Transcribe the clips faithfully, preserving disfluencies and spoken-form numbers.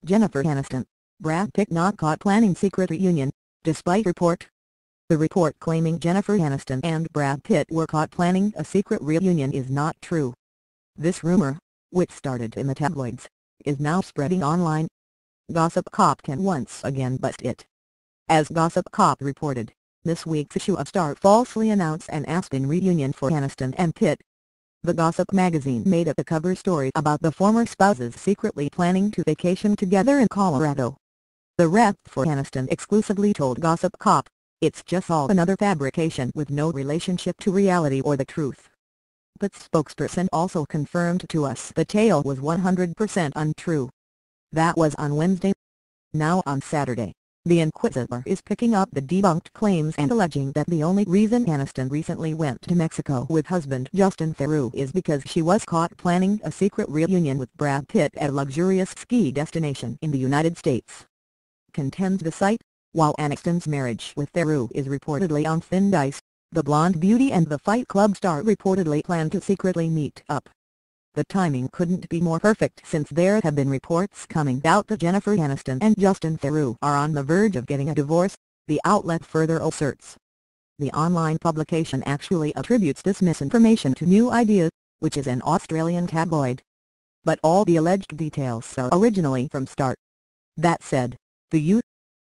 Jennifer Aniston, Brad Pitt not caught planning secret reunion, despite report. The report claiming Jennifer Aniston and Brad Pitt were caught planning a secret reunion is not true. This rumor, which started in the tabloids, is now spreading online. Gossip Cop can once again bust it. As Gossip Cop reported, this week's issue of Star falsely announced an Aspen reunion for Aniston and Pitt. The Gossip magazine made up a cover story about the former spouses secretly planning to vacation together in Colorado. The rep for Aniston exclusively told Gossip Cop, "It's just all another fabrication with no relationship to reality or the truth." Pitt's spokesperson also confirmed to us the tale was one hundred percent untrue. That was on Wednesday. Now on Saturday, The Inquirer is picking up the debunked claims and alleging that the only reason Aniston recently went to Mexico with husband Justin Theroux is because she was caught planning a secret reunion with Brad Pitt at a luxurious ski destination in the United States. Contends the site, while Aniston's marriage with Theroux is reportedly on thin ice, the blonde beauty and the Fight Club star reportedly plan to secretly meet up. The timing couldn't be more perfect since there have been reports coming out that Jennifer Aniston and Justin Theroux are on the verge of getting a divorce, the outlet further asserts. The online publication actually attributes this misinformation to New Ideas, which is an Australian tabloid. But all the alleged details are originally from Start. That said, the U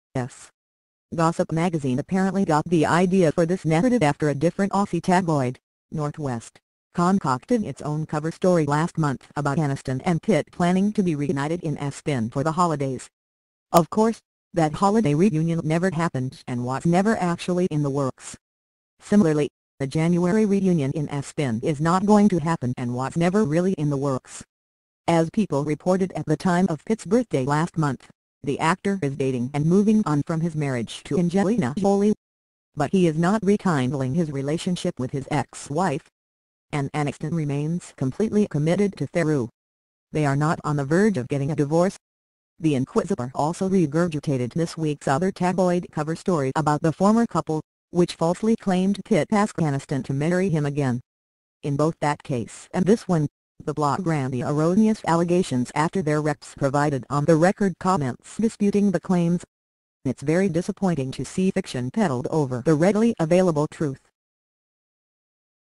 S Gossip magazine apparently got the idea for this narrative after a different Aussie tabloid, Northwest, concocted its own cover story last month about Aniston and Pitt planning to be reunited in Aspen for the holidays. Of course, that holiday reunion never happened and was never actually in the works. Similarly, the January reunion in Aspen is not going to happen and was never really in the works. As People reported at the time of Pitt's birthday last month, the actor is dating and moving on from his marriage to Angelina Jolie. But he is not rekindling his relationship with his ex-wife. And Aniston remains completely committed to Theroux. They are not on the verge of getting a divorce. The Inquirer also regurgitated this week's other tabloid cover story about the former couple, which falsely claimed Pitt asked Aniston to marry him again. In both that case and this one, the blog ran the erroneous allegations after their reps provided on-the-record comments disputing the claims. It's very disappointing to see fiction peddled over the readily available truth.